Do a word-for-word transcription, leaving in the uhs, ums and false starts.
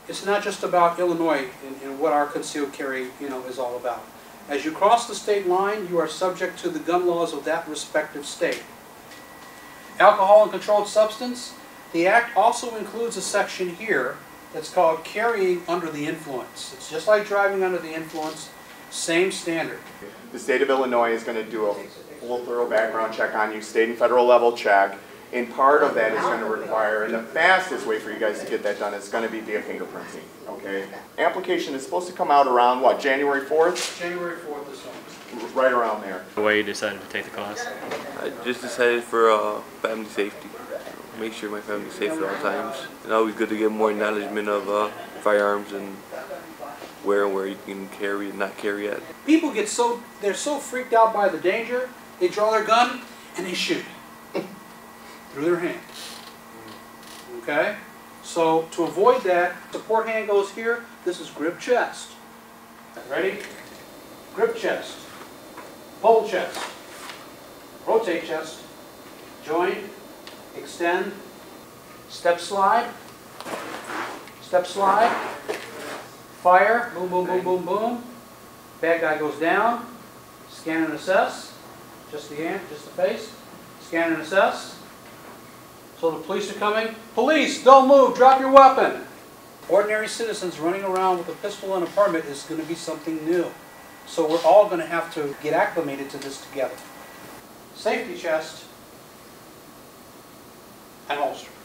it's not just about Illinois and, and what our concealed carry, you know, is all about. As you cross the state line, you are subject to the gun laws of that respective state. Alcohol and controlled substance. The Act also includes a section here that's called carrying under the influence. It's just like driving under the influence, same standard. The state of Illinois is going to do a full thorough background check on you, state and federal level check, and part of that is going to require, and the fastest way for you guys to get that done is going to be via fingerprinting, okay? Application is supposed to come out around, what, January fourth? January fourth is on. Right around there. Why you decided to take the class? I just decided for uh, family safety. Make sure my family's safe at all times. It's always good to get more acknowledgement of uh, firearms and where and where you can carry and not carry at. People get so, they're so freaked out by the danger, they draw their gun and they shoot through their hand. Okay? So to avoid that, support hand goes here. This is grip chest. Ready? Grip chest. Pull chest. Rotate chest. Join. Extend. Step slide. Step slide. Fire. Boom, boom, boom, boom, boom. Bad guy goes down. Scan and assess. Just the hand, just the face. Scan and assess. So the police are coming. Police, don't move, drop your weapon. Ordinary citizens running around with a pistol and a permit is going to be something new. So we're all going to have to get acclimated to this together. Safety chest and holster.